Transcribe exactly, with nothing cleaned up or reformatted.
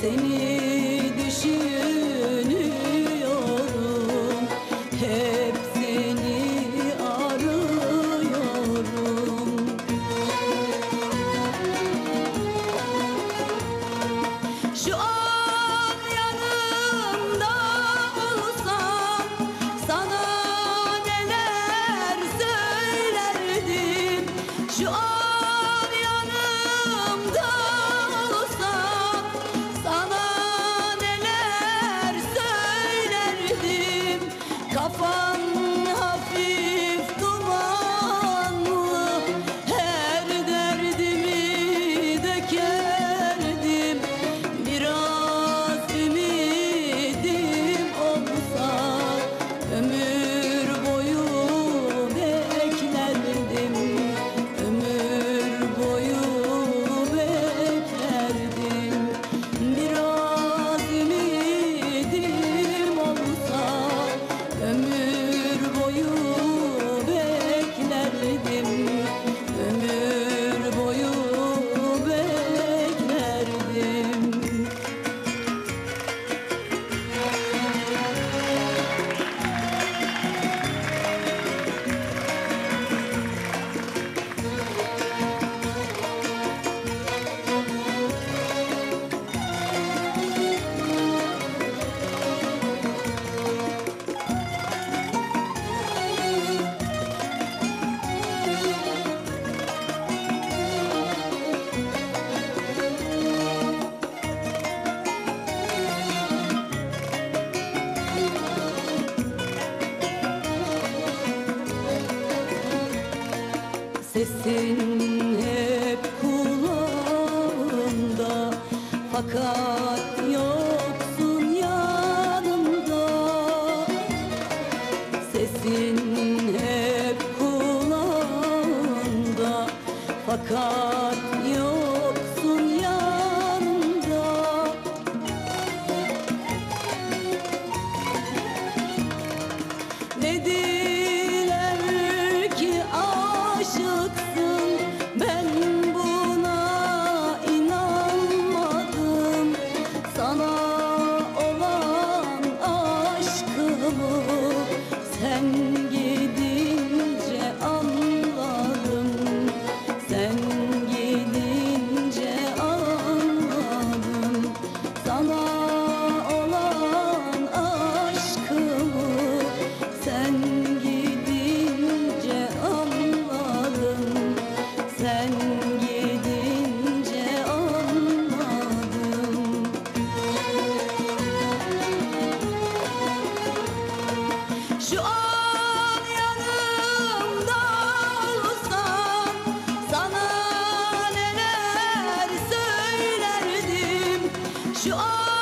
Seni düşünüyorum, hep seni arıyorum. Şu an yanımda olsan sana neler söylerdim. Şu an yanımda olsan sana neler söylerdim. Kafan hafif dumanlı, her derdimi dökerdim. Biraz ümidim olsa ömür boyu beklerdim. Ömür boyu beklerdim. Biraz ümidim olsa ömür boyu beklerdim. Ömür boyu beklerdim. Sesin hep kulağımda, fakat yoksun yanımda. Sesin hep kulağımda, fakat yoksun yanımda. Dediler ki aşıksın, ben buna inanmadım. Sana olan aşkımı sen gidince anladım. Sen gidince anladım. Sana olan aşkımı sen gidince anladım. Sen gidince anladım. Şu an yanımda olsan sana neler söylerdim. Şu an